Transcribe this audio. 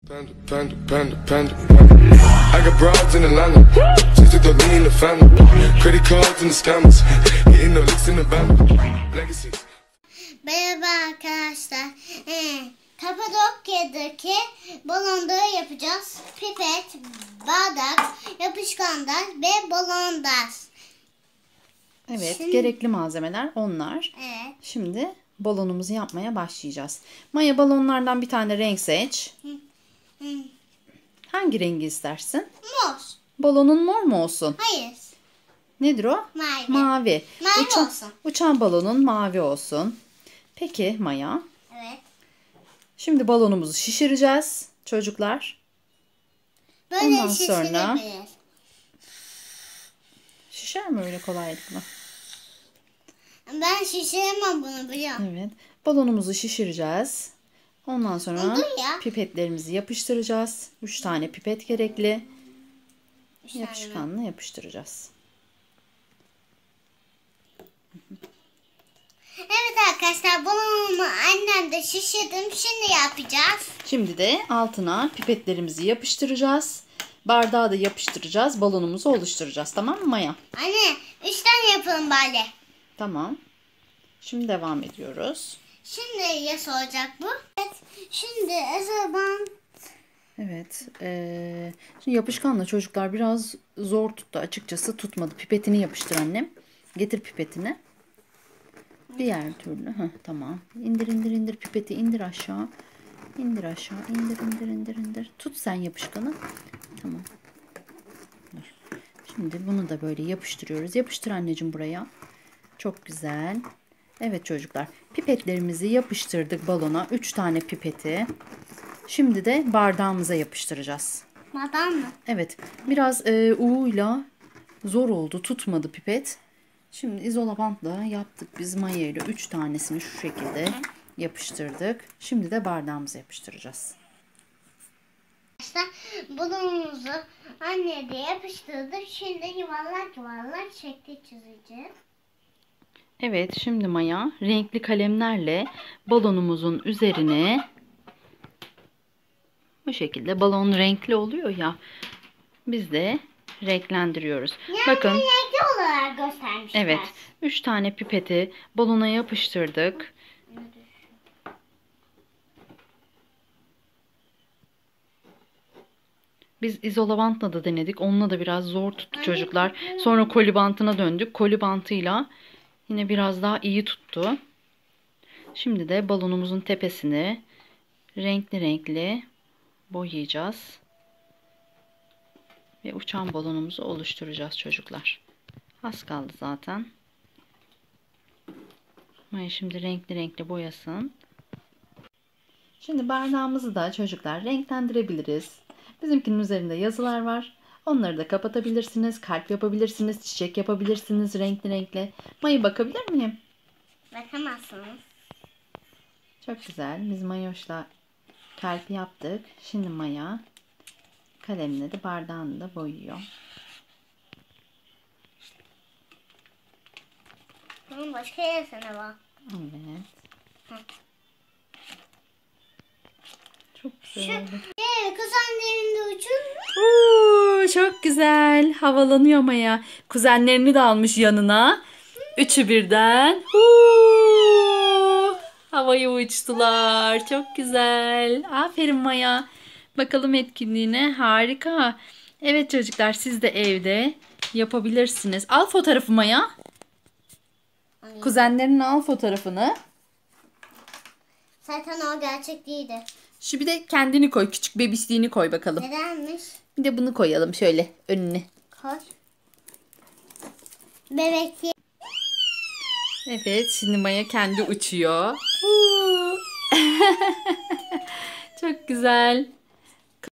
I got broads in Atlanta, just to the lean the family, credit cards and the scammers, hitting the licks in the van, legacies. Merhaba arkadaşlar. Kapadokya'daki balonları yapacağız. Pipet, bardak, yapışkan taş ve balon taş. Evet, gerekli malzemeler onlar. Evet. Şimdi balonumuzu yapmaya başlayacağız. Maya, balonlardan bir tane renk seç. Hangi rengi istersin? Mor. Balonun mor mu olsun? Hayır. Nedir o? Mavi. Mavi. Mavi olsun. Uçan balonun mavi olsun. Peki Maya. Evet. Şimdi balonumuzu şişireceğiz çocuklar. Böyle Ondan sonra şişirebilir. şişer mi öyle kolaylıkla? Ben şişiremem bunu biliyorum. Evet. Balonumuzu şişireceğiz. Ondan sonra Dur ya. pipetlerimizi yapıştıracağız. 3 tane pipet gerekli. tane Yapışkanla yapıştıracağız. Evet arkadaşlar, balonumu annem de şişirdim. Şimdi yapacağız. Şimdi de altına pipetlerimizi yapıştıracağız. Bardağı da yapıştıracağız. Balonumuzu oluşturacağız. Tamam mı Maya? Anne 3 tane yapalım bari. Tamam. Şimdi devam ediyoruz. Şimdi ya soracak bu? Evet. Şimdi ben Evet. Şimdi yapışkanla çocuklar biraz zor tuttu. Açıkçası tutmadı. Pipetini yapıştır annem. Getir pipetini. Diğer türlü. Tamam. İndir pipeti. İndir aşağı. İndir aşağı. İndir. Tut sen yapışkanı. Tamam. Dur. Şimdi bunu da böyle yapıştırıyoruz. Yapıştır anneciğim buraya. Çok güzel. Evet çocuklar. Pipetlerimizi yapıştırdık balona. 3 tane pipeti. Şimdi de bardağımıza yapıştıracağız. madam mı? Evet. Biraz uğuyla zor oldu. Tutmadı pipet. Şimdi izola bantla yaptık biz Maya ile 3 tanesini şu şekilde yapıştırdık. Şimdi de bardağımıza yapıştıracağız. Arkadaşlar balonumuzu anne de yapıştırdık. Şimdi yuvarlak şekli çizeceğiz. Evet, şimdi Maya renkli kalemlerle balonumuzun üzerine bu şekilde, balon renkli oluyor ya, biz de renklendiriyoruz. Yani Bakın. renkli olarak göstermişler. Evet. 3 tane pipeti balona yapıştırdık. Biz izola bantla da denedik. Onunla da biraz zor tuttu çocuklar. Sonra koli bantına döndük. Koli bantıyla yine biraz daha iyi tuttu. Şimdi de balonumuzun tepesini renkli boyayacağız. Ve uçan balonumuzu oluşturacağız çocuklar. Az kaldı zaten. Maya şimdi renkli boyasın. Şimdi bardağımızı da çocuklar renklendirebiliriz. Bizimkinin üzerinde yazılar var. Onları da kapatabilirsiniz. Kalp yapabilirsiniz. Çiçek yapabilirsiniz renkli. Maya, bakabilir miyim? Bakamazsınız. Çok güzel. Biz Mayoş'la kalp yaptık. Şimdi Maya kalemle de bardağını da boyuyor. Bunun başka yersene bak. Evet. Hı. Çok güzel oldu. Kuzenlerimde uçun. Çok güzel. Havalanıyor Maya. Kuzenlerini de almış yanına. Üçü birden. Havaya uçtular. Çok güzel. Aferin Maya. Bakalım etkinliğine. Harika. Evet çocuklar, siz de evde yapabilirsiniz. Al fotoğrafı Maya. Kuzenlerinin al fotoğrafını. Zaten o gerçek değildi. Şu bir de kendini koy. Küçük bebişliğini koy bakalım. Nedenmiş? Bir de bunu koyalım şöyle önüne. Koy. Bebek. Evet, şimdi Maya kendi uçuyor. Çok güzel.